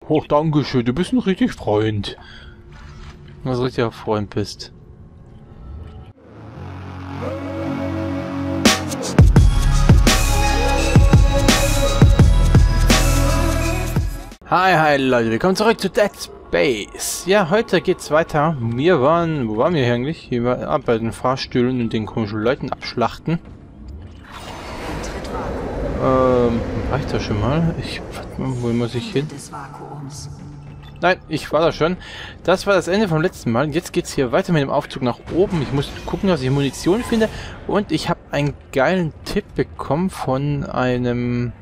Hoch, Dankeschön, du bist ein richtig Freund. Was richtiger Freund bist. Hi Leute, willkommen zurück zu Dead Space. Ja, heute geht's weiter. Wo waren wir hier eigentlich? Hier war bei den Fahrstühlen und den komischen Leuten abschlachten. War ich da schon mal? Wo muss ich hin? Nein, ich war da schon. Das war das Ende vom letzten Mal. Jetzt geht's hier weiter mit dem Aufzug nach oben. Ich muss gucken, dass ich Munition finde. Und ich habe einen geilen Tipp bekommen von einem...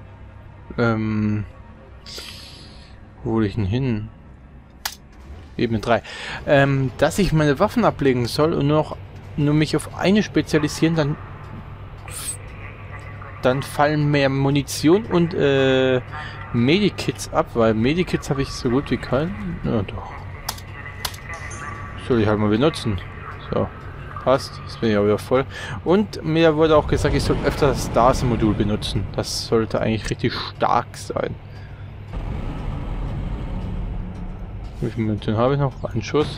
wo hole ich ihn hin? Ebene 3. Dass ich meine Waffen ablegen soll und nur mich auf eine spezialisieren, dann fallen mehr Munition und Medikits ab, weil Medikits habe ich so gut wie keinen. Ja, doch. Soll ich halt mal benutzen. So. Passt. Jetzt bin ich auch wieder voll. Und mir wurde auch gesagt, ich soll öfter das Stase-Modul benutzen. Das sollte eigentlich richtig stark sein. Wie viel Munition habe ich noch? Einen Schuss.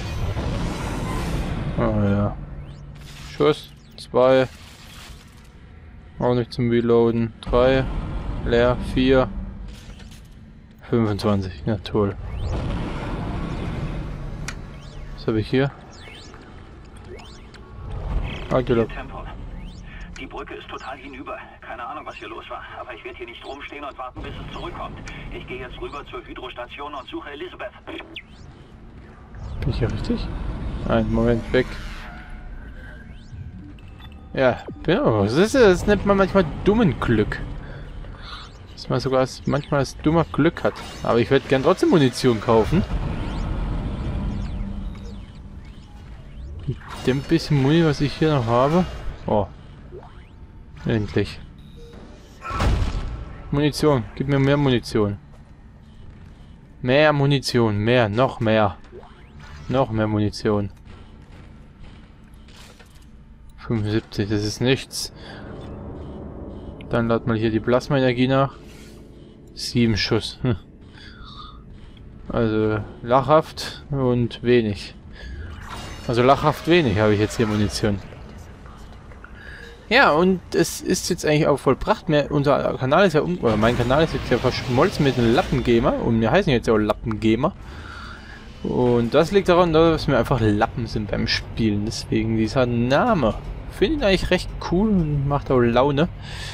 Ah ja. Schuss. 2. Auch nicht zum Reloaden. 3. Leer. 4. 25. Ja, toll. Was habe ich hier? Die Brücke ist total hinüber. Keine Ahnung, was hier los war. Aber ich werde hier nicht rumstehen und warten, bis es zurückkommt. Ich gehe jetzt rüber zur Hydrostation und suche Elizabeth. Bin ich hier richtig? Einen Moment, weg. Ja, genau. Das nennt man manchmal dummen Glück. Dass man sogar manchmal das dummer Glück hat. Aber ich werde gern trotzdem Munition kaufen. Mit dem bisschen Muni, was ich hier noch habe. Oh. Endlich. Munition. Gib mir mehr Munition. Mehr Munition. Mehr. Noch mehr. Noch mehr Munition. 75. Das ist nichts. Dann laden mal hier die Plasma-Energie nach. 7 Schuss. Also lachhaft und wenig. Also lachhaft wenig habe ich jetzt hier Munition. Ja, und es ist jetzt eigentlich auch vollbracht. Unser Kanal ist ja oder mein Kanal ist jetzt ja verschmolzen mit einem Lappengamer. Und wir heißen jetzt ja auch Lappengamer. Und das liegt daran, dass wir einfach Lappen sind beim Spielen. Deswegen dieser Name. Finde ich eigentlich recht cool und macht auch Laune.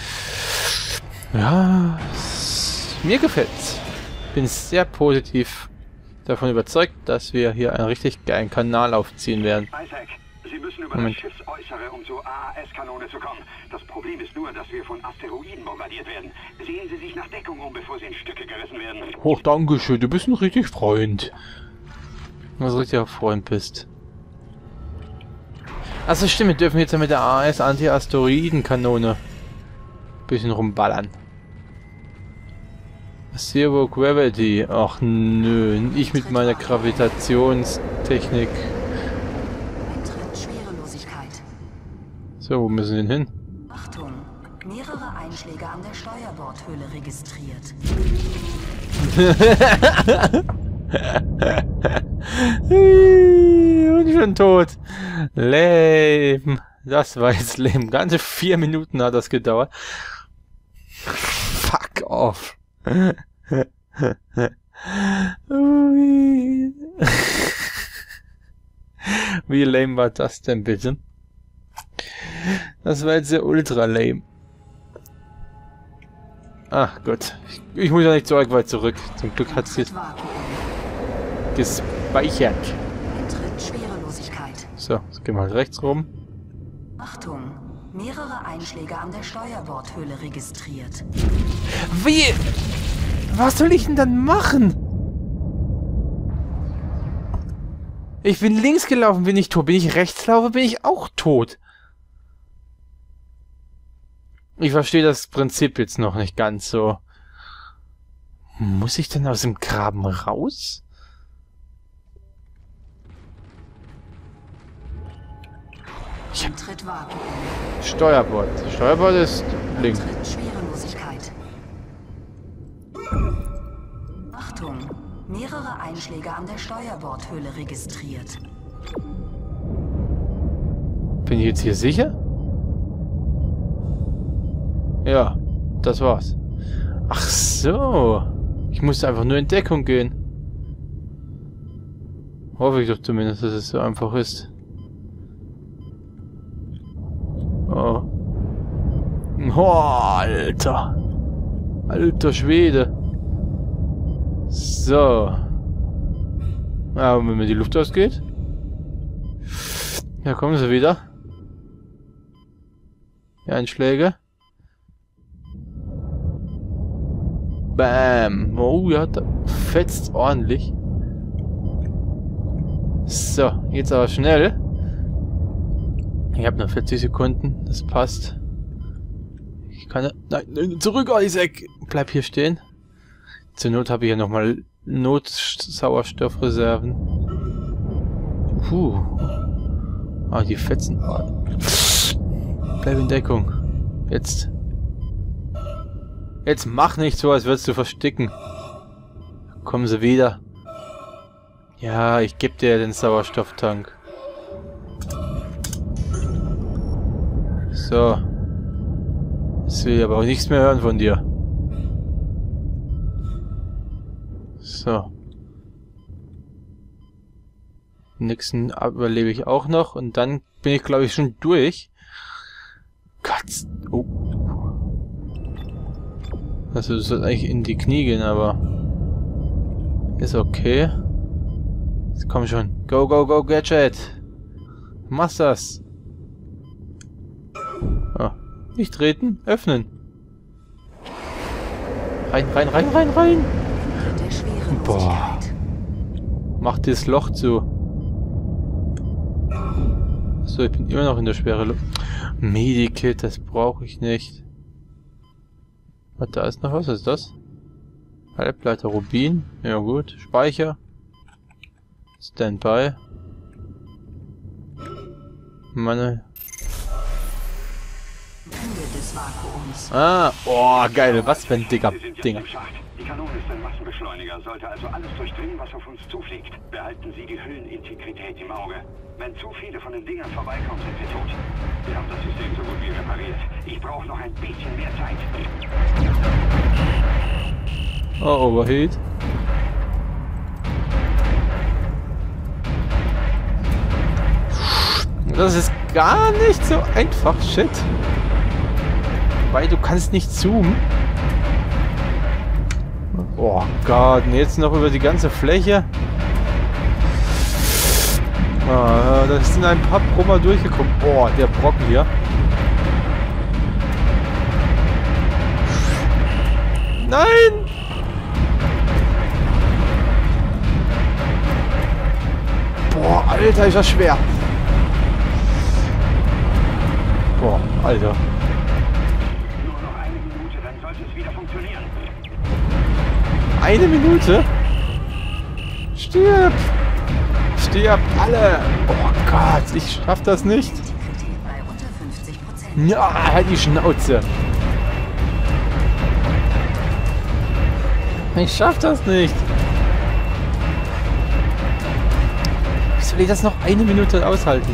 Ja, mir gefällt's. Bin sehr positiv davon überzeugt, dass wir hier einen richtig geilen Kanal aufziehen werden. Isaac, Sie müssen über das Schiffsäußere, um zur AAS-Kanone zu kommen. Das Problem ist nur, dass wir von Asteroiden bombardiert werden. Sehen Sie sich nach Deckung um, bevor Sie in Stücke gerissen werden. Hoch, Dankeschön, du bist ein richtig Freund. Was richtiger Freund bist. Also stimmt, wir dürfen jetzt mit der AAS Anti-Asteroiden-Kanone bisschen rumballern. Zero Gravity. Ach nö, ich mit meiner Gravitationstechnik. So, wo müssen wir denn hin? Achtung, mehrere Einschläge an der Steuerbordhülle registriert. Und schon tot. Lame. Das war jetzt lame. Ganze 4 Minuten hat das gedauert. Fuck off. Wie lame war das denn bitte? Das war jetzt sehr ultra lame. Ach Gott. Ich muss ja nicht so arg weit zurück. Zum Glück hat es jetzt gespeichert. So, jetzt gehen wir halt rechts rum. Achtung, mehrere Einschläge an der Steuerbordhülle registriert. Wie? Was soll ich denn dann machen? Ich bin links gelaufen, bin ich tot. Bin ich rechts laufe, bin ich auch tot. Ich verstehe das Prinzip jetzt noch nicht ganz so. Muss ich denn aus dem Graben raus? Ich hab Steuerbord. Steuerbord ist links. Achtung! Mehrere Einschläge an der Steuerbordhülle registriert. Bin ich jetzt hier sicher? Ja, das war's. Ach so. Ich musste einfach nur in Deckung gehen. Hoffe ich doch zumindest, dass es so einfach ist. Oh. Oh, Alter. Alter Schwede. So. Ja, und wenn mir die Luft ausgeht. Ja, kommen sie wieder. Die Einschläge. Bam. Oh, ja, da fetzt ordentlich. So, jetzt aber schnell. Ich habe noch 40 Sekunden. Das passt. Ich kann... Nein, zurück, Isaac! Bleib hier stehen. Zur Not habe ich ja nochmal Notsauerstoffreserven. Puh. Ah, die fetzen. Bleib in Deckung. Jetzt. Jetzt mach nicht so, als würdest du versticken. Kommen sie wieder. Ja, ich gebe dir den Sauerstofftank. So. Jetzt will ich aber auch nichts mehr hören von dir. So. Den nächsten überlebe ich auch noch und dann bin ich, glaube ich, schon durch. Gott. Oh. Also das soll eigentlich in die Knie gehen, aber ist okay. Jetzt komm schon. Go, go, go, Gadget. Mach das. Oh. Nicht treten, öffnen. Rein, rein, rein, rein, rein. Boah. Mach das Loch zu. So, ich bin immer noch in der schweren Luft. Medikit, das brauche ich nicht. Was, da ist noch was? Was ist das? Halbleiter Rubin. Ja gut. Speicher. Standby. Meine... Ah, oh, geil. Was für ein dicker Dinger. Die Kanone ist ein Massenbeschleuniger, sollte also alles durchdringen, was auf uns zufliegt. Behalten Sie die Hüllenintegrität im Auge. Wenn zu viele von den Dingern vorbeikommen, sind wir tot. Wir haben das System so gut wie repariert. Ich brauche noch ein bisschen mehr Zeit. Oh, Overheat. Das ist gar nicht so einfach, shit. Weil du kannst nicht zoomen. Oh Gott, und jetzt noch über die ganze Fläche. Ah, da sind ein paar Brummer durchgekommen. Oh, der Brocken hier. Nein! Boah, Alter, ist das schwer. Boah, Alter. Nur noch eine Minute, dann sollte es wieder funktionieren. Eine Minute? Stirb! Stirb alle! Oh Gott, ich schaff das nicht. Ja, halt die Schnauze. Ich schaff das nicht. Wie soll ich das noch eine Minute aushalten?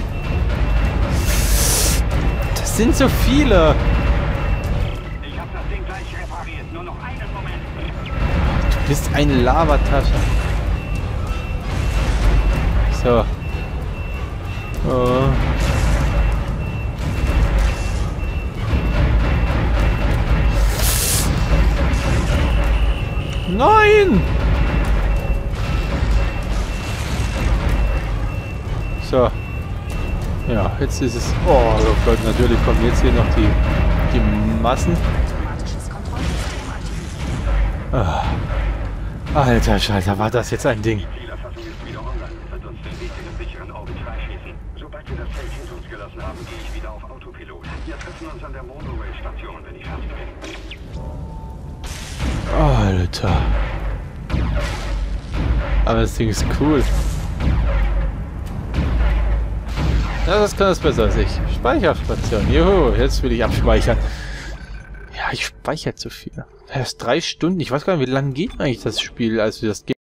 Das sind so viele. Ich habe das Ding gleich repariert. Nur noch einen Moment. Du bist eine Lavatasche. So. Oh. Nein! So. Ja, jetzt ist es... Oh Gott, natürlich kommen jetzt hier noch die Massen. Ah. Alter Schalter, war das jetzt ein Ding. Die Zielerfassung ist wieder online. Wird uns den Weg in den sicheren Orbit freischließen. Sobald wir das Feld hinter uns gelassen haben, gehe ich wieder auf Autopilot. Wir treffen uns an der Monorail-Station, wenn ich fertig bin. Alter. Aber das Ding ist cool. Ja, das kann es besser als ich. Speicherstation. Juhu, jetzt will ich abspeichern. Ja, ich speichere zu viel. Erst 3 Stunden. Ich weiß gar nicht, wie lange geht eigentlich das Spiel, als wir das